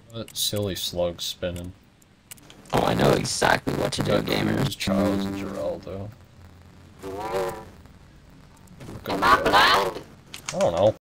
That silly slug spinning. Oh, I know exactly what to do, gamers. Charles and Geraldo. Am I blind? I don't know.